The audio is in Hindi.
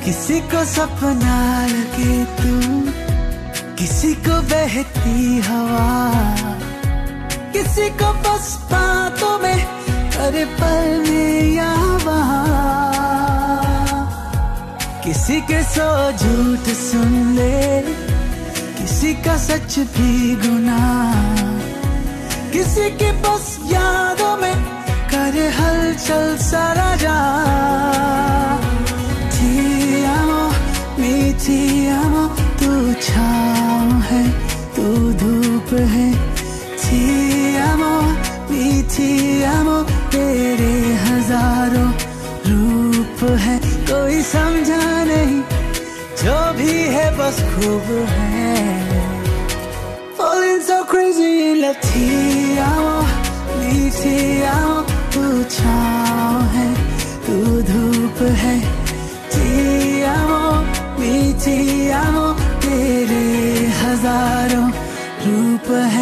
किसी को सपना लगे तू, किसी को बहती हवा, किसी को बस बातों में अरे पल में या वहाँ। किसी के सौ झूठ सुन ले, किसी का सच भी गुनाह, किसी की बस यादों में करे हलचल सारा जहां। Ti amo, mi ti amo, तू छाँव है तू धूप है। Ti amo, mi ti amo, तेरे हजारों रूप है। कोई समझा नहीं जो भी है बस खूब है। Falling so crazy in love। Ti amo, mi ti amo, तू छाँव है तू धूप है। Ti amo, mi ti amo, तेरे हजारों रूप है।